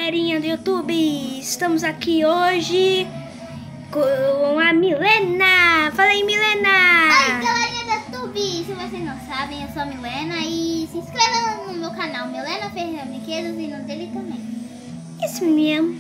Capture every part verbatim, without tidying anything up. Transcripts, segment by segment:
galerinha do YouTube, estamos aqui hoje com a Milena. Fala aí, Milena! Oi, galerinha do YouTube, se vocês não sabem, eu sou a Milena e se inscreva no meu canal Milena Ferreira Brinquedos e no dele também. Isso mesmo.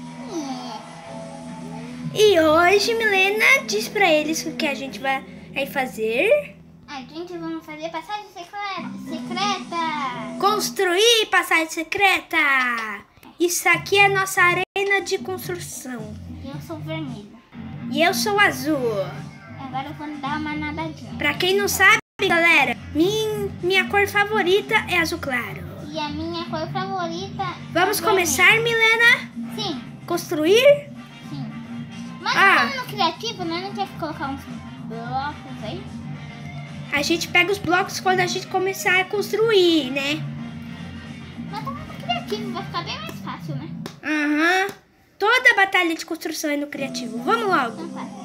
É. E hoje, Milena, diz pra eles o que a gente vai fazer. A gente vai fazer passagem secreta, secreta. Construir passagem secreta. Isso aqui é a nossa arena de construção. Eu sou vermelha. E eu sou azul. Agora eu vou dar uma nadadinha. Pra quem não sabe, galera, minha, minha cor favorita é azul claro. E a minha cor favorita Vamos é começar, vermelha. Milena? Sim. Construir? Sim. Mas Ah. no criativo, né? Não quer colocar uns blocos aí? A gente pega os blocos quando a gente começar a construir, né? Mas tá no criativo, vai ficar bem mais fácil, né? Aham. Uhum. Toda batalha de construção é no criativo. Vamos logo. Então faz.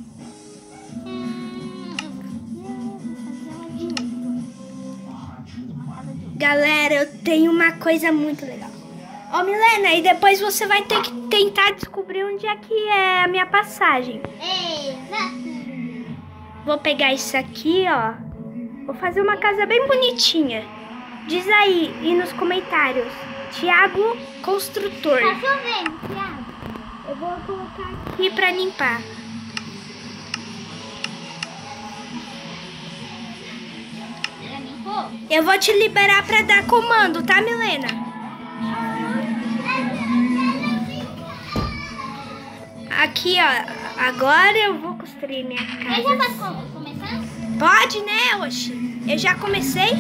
Hum, eu vou fazer uma direita. Galera, eu tenho uma coisa muito legal. Ó, Milena, e depois você vai ter que tentar descobrir onde é que é a minha passagem. Exato. Vou pegar isso aqui, ó. Vou fazer uma casa bem bonitinha. Diz aí e nos comentários. Thiago Construtor. Tá chovendo, Thiago. Eu vou colocar aqui pra limpar. Já limpou? Eu vou te liberar pra dar comando, tá, Milena? Aqui, ó. Agora eu vou construir minha casa. Eu já posso começar? Pode, né, Oxi? Eu já comecei.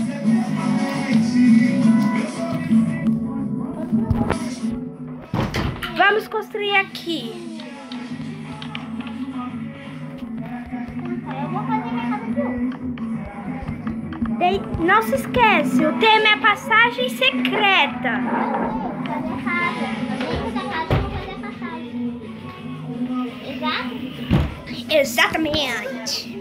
Vamos construir aqui. Eu vou fazer minha casa de ouro. De... Não se esquece, o tema é passagem secreta. Fazer a casa. Dentro da casa eu vou fazer a passagem. Exato? Exatamente.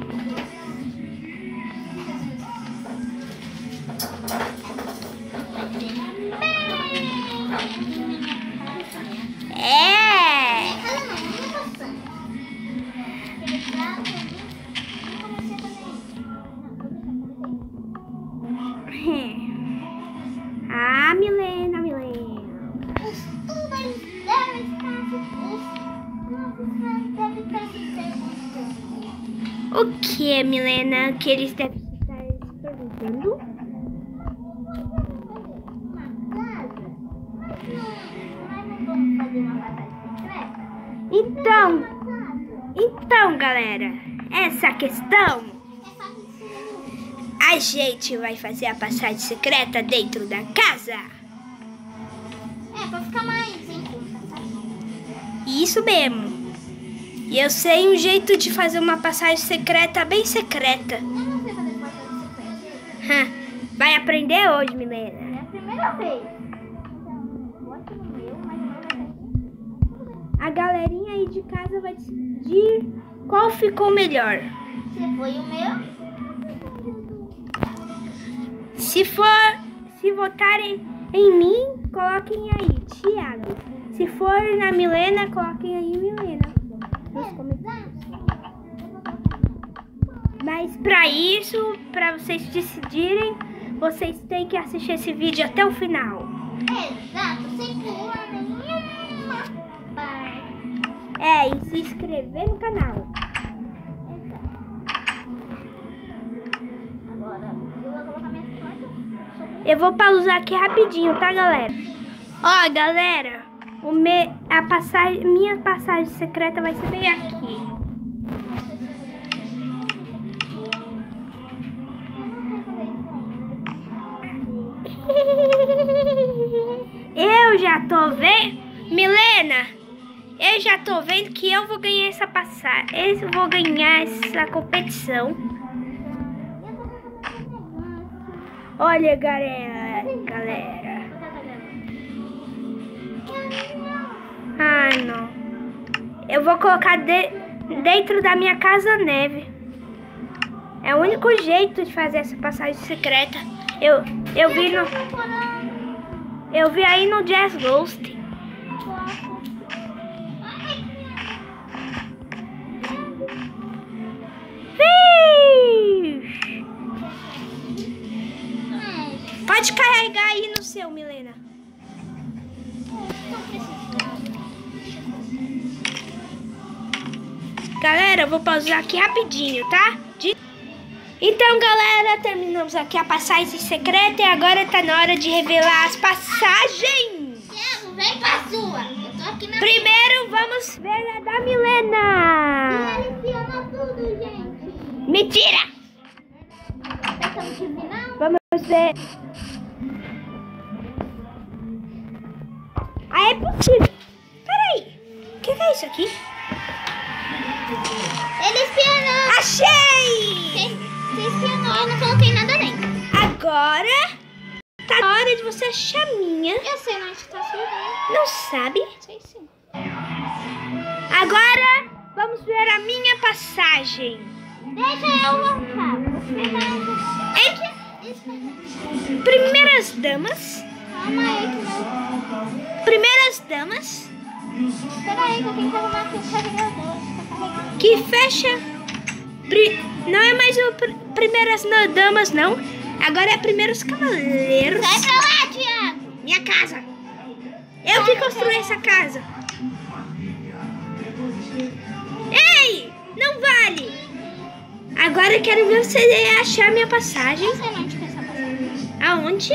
É. Ah, Milena, Milena. Os tubers devem estar os devem estar O que, Milena, que eles devem estar se perguntando? Então, então, galera, essa questão, a gente vai fazer a passagem secreta dentro da casa. É, pra ficar mais simples. Isso mesmo. E eu sei um jeito de fazer uma passagem secreta bem secreta. Eu não sei fazer passagem secreta. Vai aprender hoje, Milena. É a primeira vez. Então, bota no meu, mas não vai ser. A galerinha aí de casa vai decidir qual ficou melhor. Se foi o meu, Se for, se votarem em mim, coloquem aí, Thiago. Se for na Milena, coloquem aí, Milena. Nos comentários. Mas pra isso, pra vocês decidirem, vocês têm que assistir esse vídeo até o final. exato, sem pular nenhuma parte. É, e se inscrever no canal. Exato. Agora, eu vou colocar minhas plantas. Eu vou pausar aqui rapidinho, tá, galera? Ó, galera, o me, a passagem, minha passagem secreta vai ser bem aqui. Eu já tô vendo, Milena, eu já tô vendo que eu vou ganhar essa passagem, eu vou ganhar essa competição. Olha, galera, galera. Ah, não. Eu vou colocar de, dentro da minha casa neve. É o único jeito de fazer essa passagem secreta. Eu, eu vi no... Eu vi aí no Jazz Ghost. Pode carregar aí no seu, Milena. Galera, eu vou pausar aqui rapidinho, tá? De... Então, galera, terminamos aqui a passagem secreta e agora tá na hora de revelar as passagens. Thiago, vem pra sua. Eu tô aqui na... Primeiro, vamos ver a da Milena. E ele espiona tudo, gente. Mentira! Estamos de final? Vamos ver. Ah, é possível. Peraí. O que, que é isso aqui? Ele espionou. Achei! Você espionou, eu não coloquei nada dentro. Agora tá na hora de você achar a minha. Eu sei onde tá sua, né? Não sabe? Sei sim. Agora vamos ver a minha passagem. Deixa eu voltar. Entre primeiras damas. Calma aí que não... Primeiras damas. Espera aí que eu tenho que arrumar aqui o carregador. Tá carregando. Que fecha. Pri, não é mais o pr, primeiras damas, não. Agora é primeiros cavaleiros. Sai pra lá, Thiago. Minha casa. Eu que construí essa casa. Ei, não vale. Agora eu quero ver você achar minha passagem. Eu sei onde que é essa passagem. Aonde?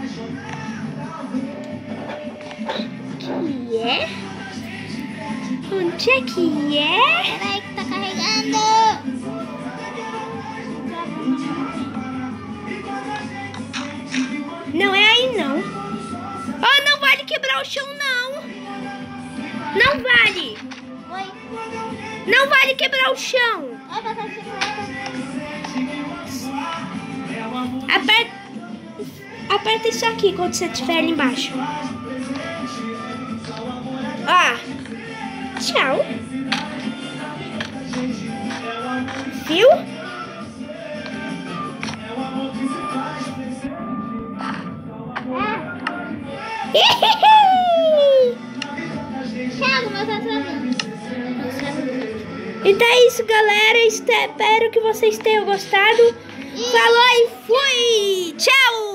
Que é? Onde é que é? Espera aí que tá carregando. Não é aí, não. Oh, não vale quebrar o chão, não. Não vale. Oi. Não vale quebrar o chão. Oi, passagem secreta. Aperta, aperta isso aqui quando você estiver ali embaixo. Ah, tchau. Viu? Thiago, mas tá travando. Então é isso, galera. Espero que vocês tenham gostado. Falou e fui! Tchau!